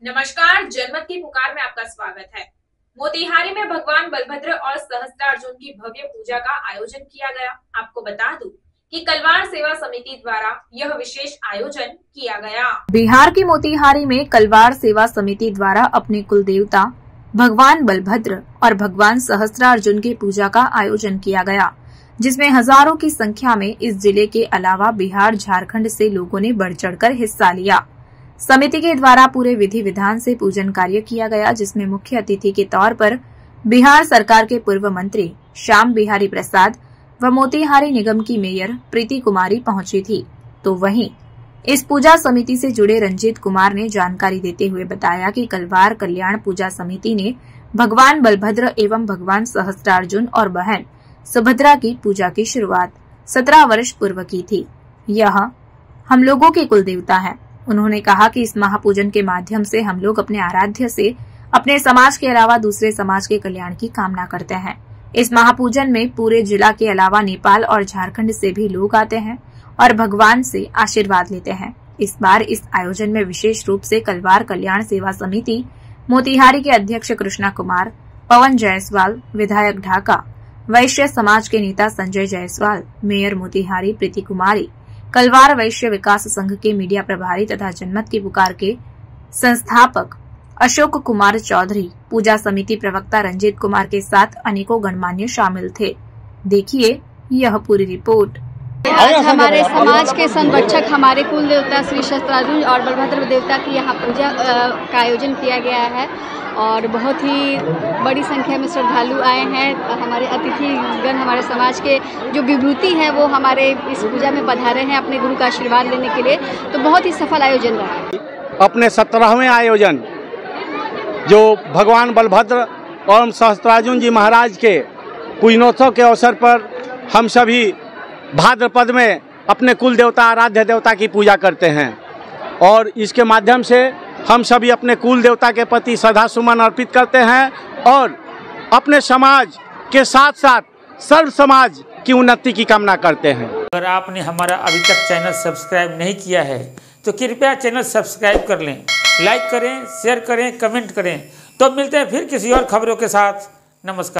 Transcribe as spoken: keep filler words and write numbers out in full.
नमस्कार, जनमत की पुकार में आपका स्वागत है। मोतिहारी में भगवान बलभद्र और सहस्त्रार्जुन की भव्य पूजा का आयोजन किया गया। आपको बता दूं कि कलवार सेवा समिति द्वारा यह विशेष आयोजन किया गया। बिहार की मोतिहारी में कलवार सेवा समिति द्वारा अपने कुल देवता भगवान बलभद्र और भगवान सहस्त्रार्जुन की पूजा का आयोजन किया गया, जिसमें हजारों की संख्या में इस जिले के अलावा बिहार, झारखंड से लोगों ने बढ़ चढ़कर हिस्सा लिया। समिति के द्वारा पूरे विधि विधान से पूजन कार्य किया गया, जिसमें मुख्य अतिथि के तौर पर बिहार सरकार के पूर्व मंत्री श्याम बिहारी प्रसाद व मोतिहारी निगम की मेयर प्रीति कुमारी पहुंची थी। तो वहीं इस पूजा समिति से जुड़े रंजीत कुमार ने जानकारी देते हुए बताया कि कलवार कल्याण पूजा समिति ने भगवान बलभद्र एवं भगवान सहस्त्रार्जुन और बहन सुभद्रा की पूजा की शुरुआत सत्रह वर्ष पूर्व की थी। यह हम लोगों के कुल देवता है। उन्होंने कहा कि इस महापूजन के माध्यम से हम लोग अपने आराध्य से अपने समाज के अलावा दूसरे समाज के कल्याण की कामना करते हैं। इस महापूजन में पूरे जिला के अलावा नेपाल और झारखंड से भी लोग आते हैं और भगवान से आशीर्वाद लेते हैं। इस बार इस आयोजन में विशेष रूप से कलवार कल्याण सेवा समिति मोतिहारी के अध्यक्ष कृष्णा कुमार, पवन जायसवाल, विधायक ढाका, वैश्य समाज के नेता संजय जायसवाल, मेयर मोतिहारी प्रीति कुमारी, कलवार वैश्य विकास संघ के मीडिया प्रभारी तथा जनमत की पुकार के संस्थापक अशोक कुमार चौधरी, पूजा समिति प्रवक्ता रंजीत कुमार के साथ अनेकों गणमान्य शामिल थे। देखिए यह पूरी रिपोर्ट। आज हमारे समाज के संरक्षक, हमारे कुल देवता श्री सहस्त्रार्जुन और बलभद्र देवता की यहाँ पूजा का आयोजन किया गया है और बहुत ही बड़ी संख्या में श्रद्धालु आए हैं। हमारे अतिथिगण, हमारे समाज के जो विभूति हैं, वो हमारे इस पूजा में पधारे हैं अपने गुरु का आशीर्वाद लेने के लिए। तो बहुत ही सफल आयोजन रहा है। अपने सत्रहवें आयोजन जो भगवान बलभद्र और सहस्त्रार्जुन जी महाराज के पूजनोत्सव के अवसर पर हम सभी भाद्रपद में अपने कुल देवता, आराध्य देवता की पूजा करते हैं और इसके माध्यम से हम सभी अपने कुल देवता के प्रति श्रद्धा सुमन अर्पित करते हैं और अपने समाज के साथ साथ सर्व समाज की उन्नति की कामना करते हैं। अगर आपने हमारा अभी तक चैनल सब्सक्राइब नहीं किया है तो कृपया चैनल सब्सक्राइब कर लें, लाइक करें, शेयर करें, कमेंट करें। तो मिलते हैं फिर किसी और खबरों के साथ। नमस्कार।